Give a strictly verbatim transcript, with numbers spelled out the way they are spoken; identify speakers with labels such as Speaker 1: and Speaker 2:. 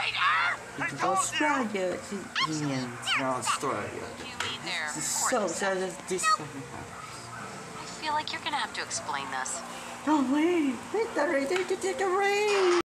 Speaker 1: В Australia, Indians in Australia. So, so this, this
Speaker 2: I feel like you're gonna have to explain this.
Speaker 1: Oh wait, wait, they're ready to take a rain.